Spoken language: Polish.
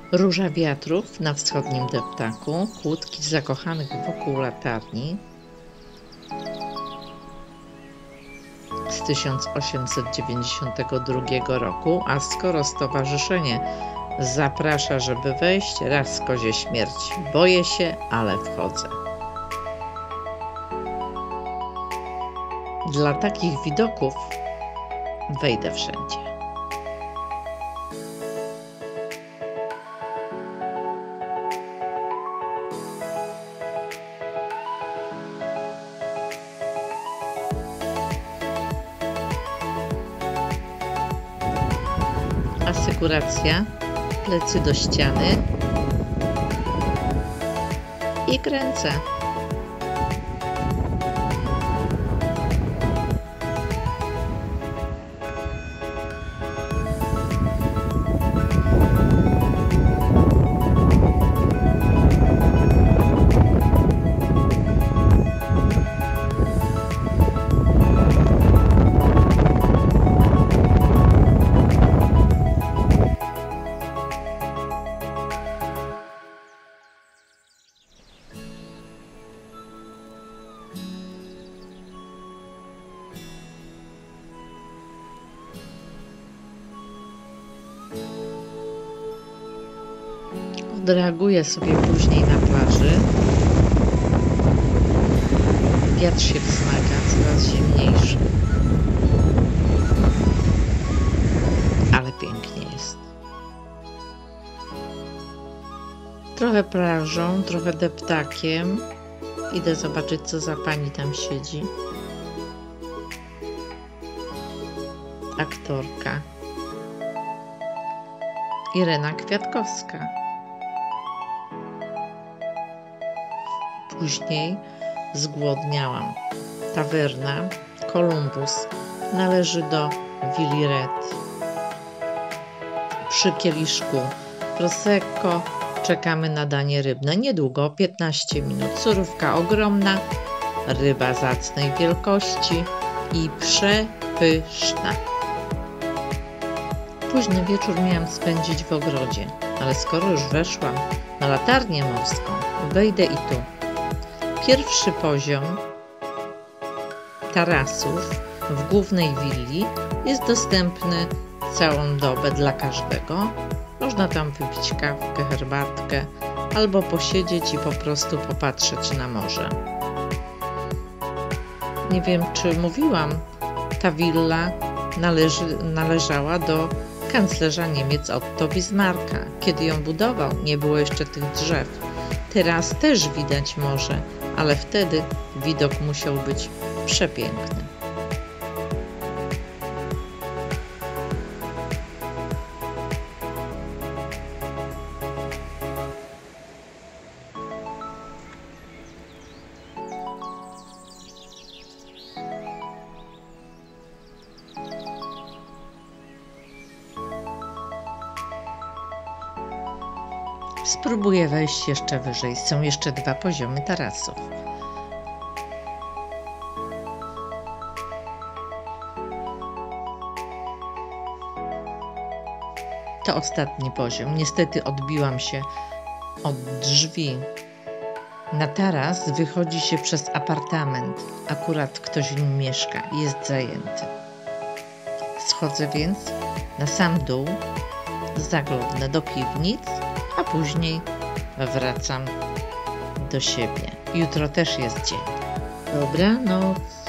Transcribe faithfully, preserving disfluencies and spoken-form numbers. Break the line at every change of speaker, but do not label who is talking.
Róża wiatrów na wschodnim deptaku, kłódki zakochanych wokół latarni z tysiąc osiemset dziewięćdziesiątego drugiego roku, a skoro stowarzyszenie zaprasza, żeby wejść, raz kozie śmierć, boję się, ale wchodzę. Dla takich widoków wejdę wszędzie. Asykuracja, plecy do ściany i kręcę. Odreaguję sobie później na plaży. Wiatr się wzmaga, coraz zimniejszy. Ale pięknie jest. Trochę plażą, trochę deptakiem. Idę zobaczyć, co za pani tam siedzi. Aktorka Irena Kwiatkowska. Później zgłodniałam. Tawerna Columbus należy do Willi Red. Przy kieliszku Prosecco czekamy na danie rybne. Niedługo, piętnaście minut. Surówka ogromna, ryba zacnej wielkości i przepyszna. Późny wieczór miałam spędzić w ogrodzie, ale skoro już weszłam na latarnię morską, wejdę i tu. Pierwszy poziom tarasów w głównej willi jest dostępny całą dobę dla każdego. Można tam wypić kawkę, herbatkę albo posiedzieć i po prostu popatrzeć na morze. Nie wiem, czy mówiłam, ta willa należy, należała do kanclerza Niemiec Otto Bismarcka. Kiedy ją budował, nie było jeszcze tych drzew. Teraz też widać morze, ale wtedy widok musiał być przepiękny. Spróbuję wejść jeszcze wyżej. Są jeszcze dwa poziomy tarasów. To ostatni poziom. Niestety odbiłam się od drzwi. Na taras wychodzi się przez apartament. Akurat ktoś w nim mieszka i jest zajęty. Schodzę więc na sam dół, zaglądnę do piwnic, a później wracam do siebie. Jutro też jest dzień. Dobranoc.